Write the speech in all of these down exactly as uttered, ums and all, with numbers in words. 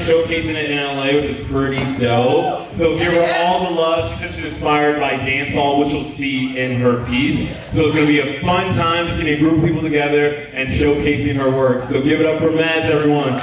showcasing it in L A, which is pretty dope. So give her all the love. She said she's inspired by dancehall, which you'll see in her piece. So it's going to be a fun time just getting a group of people together and showcasing her work. So give it up for Mads, everyone.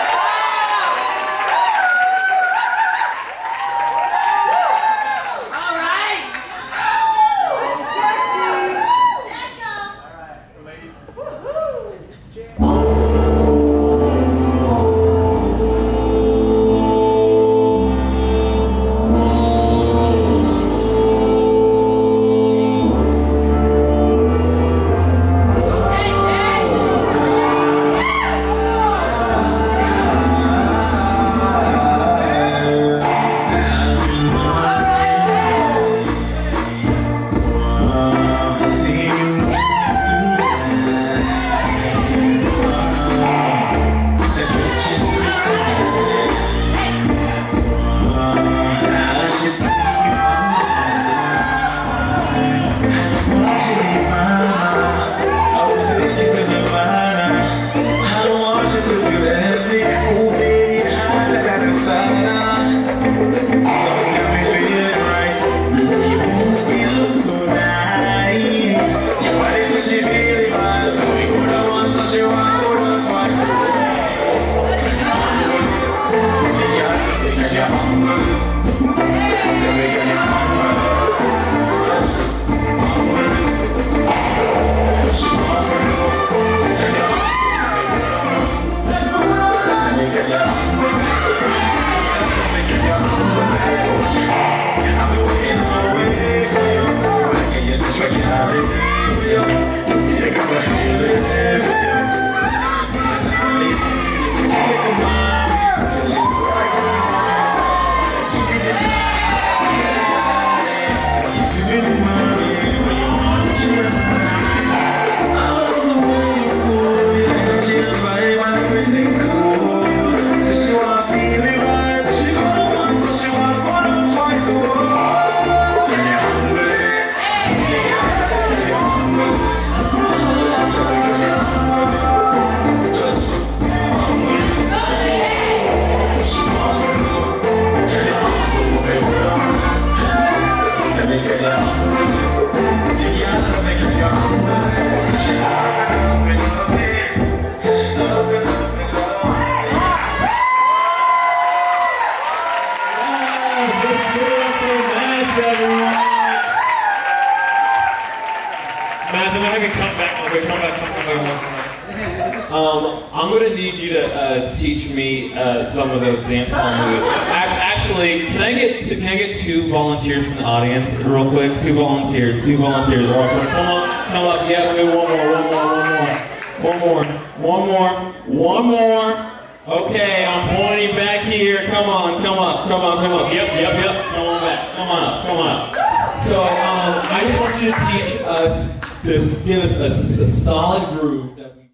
Um, I'm gonna need you to uh, teach me uh, some of those dance hall moves. Actually, can I get two, can I get two volunteers from the audience, real quick? Two volunteers, two volunteers. Come on, come up. Yeah, wait, one more, one more, one more, one more, one more, one more. Okay, I'm pointing back here. Come on, come up, come on, come up. Yep, yep, yep. Come on back. Come on up, come on up. So um, I just want you to teach us, just give us a, a solid groove that we